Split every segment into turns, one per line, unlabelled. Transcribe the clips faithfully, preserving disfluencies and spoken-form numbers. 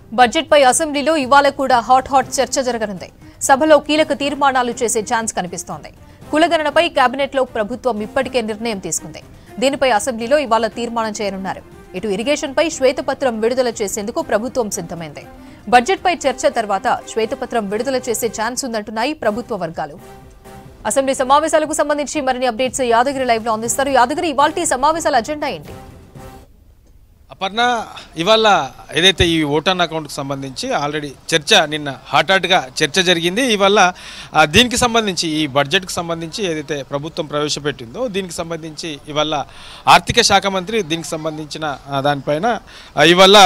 Budget పై అసెంబ్లీలో ఇవాళ కూడా హాట్ హాట్ చర్చ జరగనుంది. సభలో కీలక తీర్మానాలు చేసే ఛాన్స్ కనిపిస్తోంది. కులగణనపై కేబినెట్ లో ప్రభుత్వం ఇప్పటికే నిర్ణయం తీసుకుంది. దీనిపై అసెంబ్లీలో ఇవాళ తీర్మానం చేయనున్నారు. ఇటు ఇరిగేషన్ పై శ్వేతపత్రం విడుదల చేసేందుకు ప్రభుత్వం సిద్ధమైంది. బడ్జెట్ పై చర్చ తర్వాత శ్వేతపత్రం విడుదల చేసే ఛాన్స్ ఉందంటున్నాయి ప్రభుత్వ వర్గాలు. అసెంబ్లీ సమావేశాలకు సంబంధించి మరిన్ని అప్డేట్స్ యాదగిరి లైవ్ లో అందిస్తారు. యాదగిరి, ఇవాల్టి సమావేశాల అజెండా ఏంటి?
అపర్ణ, ఇవాళ ఏదైతే ఈ ఓటాన్ అకౌంట్కి సంబంధించి ఆల్రెడీ చర్చ నిన్న హాట్ హాట్గా చర్చ జరిగింది. ఇవాళ దీనికి సంబంధించి ఈ బడ్జెట్కి సంబంధించి ఏదైతే ప్రభుత్వం ప్రవేశపెట్టిందో దీనికి సంబంధించి ఇవాళ ఆర్థిక శాఖ మంత్రి దీనికి సంబంధించిన దానిపైన ఇవాళ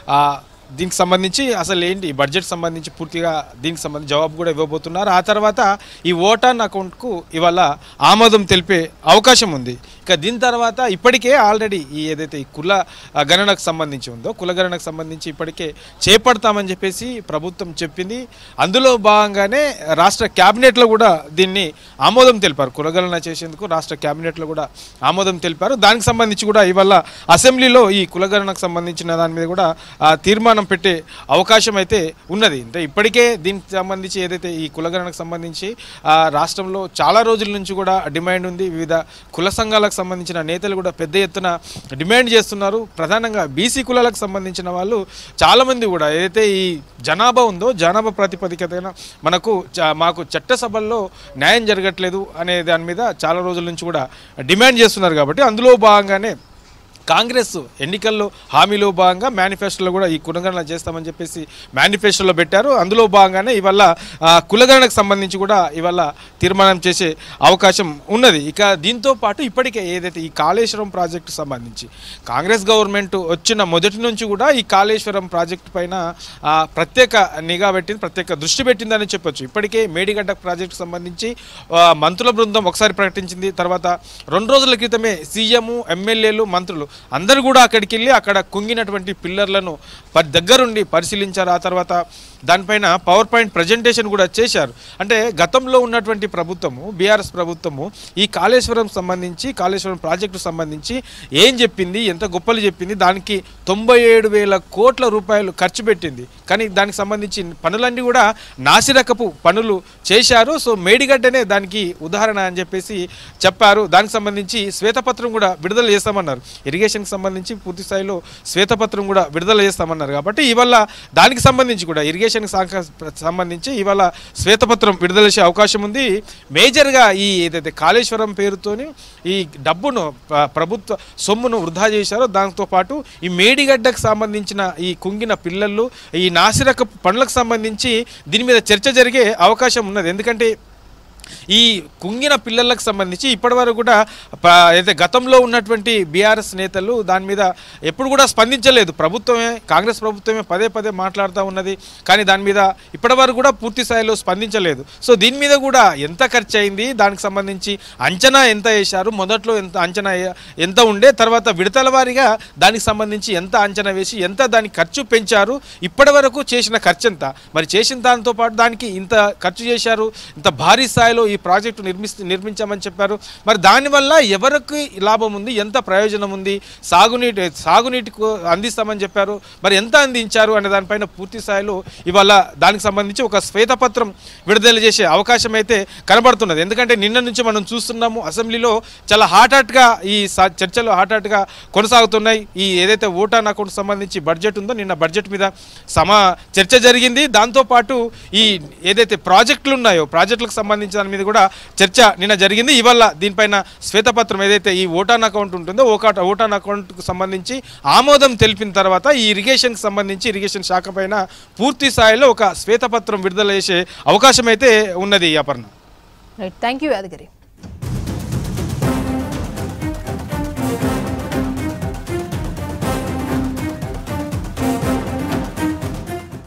దీనికి సంబంధించి అసలు ఏంటి బడ్జెట్ సంబంధించి పూర్తిగా దీనికి సంబంధించి జవాబు కూడా ఇవ్వబోతున్నారు. ఆ తర్వాత ఈ ఓటాన్ అకౌంట్కు ఇవాళ ఆమోదం తెలిపే అవకాశం ఉంది. ఇక దీని తర్వాత ఇప్పటికే ఆల్రెడీ ఈ ఏదైతే ఈ కుల గణనకు సంబంధించి ఉందో కుల గణనకు సంబంధించి ఇప్పటికే చేపడతామని చెప్పేసి ప్రభుత్వం చెప్పింది. అందులో భాగంగానే రాష్ట్ర క్యాబినెట్లో కూడా దీన్ని ఆమోదం తెలిపారు. కులగణన చేసేందుకు రాష్ట్ర క్యాబినెట్లో కూడా ఆమోదం తెలిపారు. దానికి సంబంధించి కూడా ఇవాళ అసెంబ్లీలో ఈ కులగణనకు సంబంధించిన దాని మీద కూడా తీర్మానం పెట్టే అవకాశం అయితే ఉన్నది. అంటే ఇప్పటికే దీనికి సంబంధించి ఏదైతే ఈ కులగణనకు సంబంధించి రాష్ట్రంలో చాలా రోజుల నుంచి కూడా డిమాండ్ ఉంది. వివిధ కుల సంఘాలకు సంబంధించిన నేతలు కూడా పెద్ద ఎత్తున డిమాండ్ చేస్తున్నారు. ప్రధానంగా బీసీ కులాలకు సంబంధించిన వాళ్ళు చాలామంది కూడా ఏదైతే ఈ జనాభా ఉందో జనాభా ప్రాతిపదికన మనకు మాకు చట్టసభల్లో న్యాయం జరగట్లేదు అనే దాని మీద చాలా రోజుల నుంచి కూడా డిమాండ్ చేస్తున్నారు. కాబట్టి అందులో భాగంగానే కాంగ్రెస్ ఎన్నికల్లో హామీలో భాగంగా మేనిఫెస్టోలో కూడా ఈ కులగణన చేస్తామని చెప్పేసి మేనిఫెస్టోలో పెట్టారు. అందులో భాగంగానే ఇవాళ కులగణనకు సంబంధించి కూడా ఇవాళ తీర్మానం చేసే అవకాశం ఉన్నది. ఇక దీంతో పాటు ఇప్పటికే ఏదైతే ఈ కాళేశ్వరం ప్రాజెక్టు సంబంధించి కాంగ్రెస్ గవర్నమెంట్ వచ్చిన మొదటి నుంచి కూడా ఈ కాళేశ్వరం ప్రాజెక్టు పైన ప్రత్యేక నిఘా పెట్టింది, ప్రత్యేక దృష్టి పెట్టిందని చెప్పొచ్చు. ఇప్పటికే మేడిగడ్డ ప్రాజెక్టుకు సంబంధించి మంత్రుల బృందం ఒకసారి ప్రకటించింది. తర్వాత రెండు రోజుల క్రితమే సీఎం, ఎమ్మెల్యేలు, మంత్రులు అందరూ కూడా అక్కడికి వెళ్ళి అక్కడ కుంగినటువంటి పిల్లర్లను దగ్గరుండి పరిశీలించారు. ఆ తర్వాత దానిపైన పవర్ పాయింట్ ప్రజెంటేషన్ కూడా చేశారు. అంటే గతంలో ఉన్నటువంటి ప్రభుత్వము బీఆర్ఎస్ ప్రభుత్వము ఈ కాళేశ్వరం సంబంధించి కాళేశ్వరం ప్రాజెక్టు సంబంధించి ఏం చెప్పింది, ఎంత గొప్పలు చెప్పింది, దానికి తొంభై ఏడు వేల కోట్ల రూపాయలు ఖర్చు పెట్టింది. కానీ దానికి సంబంధించి పనులన్నీ కూడా నాసిరకపు పనులు చేశారు. సో మేడిగడ్డనే దానికి ఉదాహరణ అని చెప్పేసి చెప్పారు. దానికి సంబంధించి శ్వేతపత్రం కూడా విడుదల చేస్తామన్నారు. ఇరిగేషన్కి సంబంధించి పూర్తి స్థాయిలో శ్వేతపత్రం కూడా విడుదల చేస్తామన్నారు. కాబట్టి ఇవాళ దానికి సంబంధించి కూడా ఇరిగేషన్ సంబంధించి ఇవాళ శ్వేతపత్రం విడుదల చేసే అవకాశం ఉంది. మేజర్గా ఈ ఏదైతే కాళేశ్వరం పేరుతోని ఈ డబ్బును ప్రభుత్వ సొమ్మును వృధా చేశారో దాంతో పాటు ఈ మేడిగడ్డకు సంబంధించిన ఈ కుంగిన పిల్లలు ఈ నాసిరక పనులకు సంబంధించి దీని మీద చర్చ జరిగే అవకాశం ఉన్నది. ఎందుకంటే ఈ కుంగిన పిల్లలకు సంబంధించి ఇప్పటివరకు కూడా అయితే గతంలో ఉన్నటువంటి బీఆర్ఎస్ నేతలు దాని మీద ఎప్పుడు కూడా స్పందించలేదు. ప్రభుత్వమే కాంగ్రెస్ ప్రభుత్వమే పదే పదే మాట్లాడుతూ ఉన్నది. కానీ దాని మీద ఇప్పటివరకు కూడా పూర్తి స్థాయిలో స్పందించలేదు. సో దీని మీద కూడా ఎంత ఖర్చు అయింది, దానికి సంబంధించి అంచనా ఎంత వేశారు, మొదట్లో ఎంత అంచనా ఎంత ఉండే, తర్వాత విడతల వారీగా దానికి సంబంధించి ఎంత అంచనా వేసి ఎంత దానికి ఖర్చు పెంచారు, ఇప్పటివరకు చేసిన ఖర్చు ఎంత, మరి చేసిన దాంతో పాటు దానికి ఇంత ఖర్చు చేశారు, ఇంత భారీ స్థాయిలో ఈ ప్రాజెక్టు నిర్మిస్తూ నిర్మించామని చెప్పారు. మరి దానివల్ల ఎవరికి లాభం ఉంది, ఎంత ప్రయోజనం ఉంది, సాగునీటి సాగునీటికి అందిస్తామని చెప్పారు, మరి ఎంత అందించారు అనే దానిపైన పూర్తి స్థాయిలో ఇవాళ దానికి సంబంధించి ఒక శ్వేతపత్రం విడుదల చేసే అవకాశం అయితే కనబడుతున్నది. ఎందుకంటే నిన్న నుంచి మనం చూస్తున్నాము అసెంబ్లీలో చాలా హాట్ హాట్గా ఈ చర్చలు హాట్ హాట్గా కొనసాగుతున్నాయి. ఈ ఏదైతే ఓటాన్ అకౌంట్ సంబంధించి బడ్జెట్ ఉందో నిన్న బడ్జెట్ మీద సమా చర్చ జరిగింది. దాంతోపాటు ఈ ఏదైతే ప్రాజెక్టులు ఉన్నాయో ప్రాజెక్టులకు సంబంధించి దాని మీద కూడా చర్చ నిన్న జరిగింది. ఇవాళ దీనిపైన శ్వేతపత్రం ఏదైతే ఈ ఓటాన్ అకౌంట్ ఉంటుందో ఓటాన్ అకౌంట్కు సంబంధించి ఆమోదం తెలిపిన తర్వాత ఈ ఇరిగేషన్కి సంబంధించి ఇరిగేషన్ శాఖ పైన పూర్తి స్థాయిలో ఒక శ్వేతపత్రం విడుదల చేసే అవకాశం అయితే ఉన్నది. Aparna,
thank you Yadagiri.